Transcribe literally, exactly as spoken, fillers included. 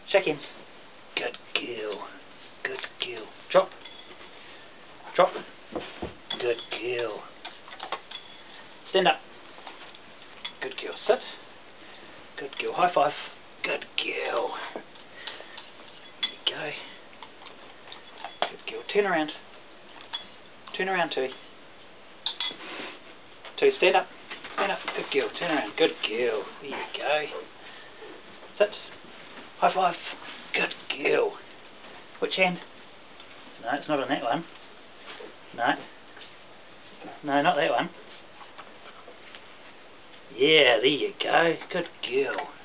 Check in. Good girl. Good girl. Drop. Drop. Good girl. Stand up. Good girl. Sit. Good girl. High five. Good girl. There you go. Good girl. Turn around. Turn around, Tui. Tui, stand up. Stand up. Good girl. Turn around. Good girl. There you go. Sit. High five. Good girl. Which hand? No, it's not on that one. No. No, not that one. Yeah, there you go. Good girl.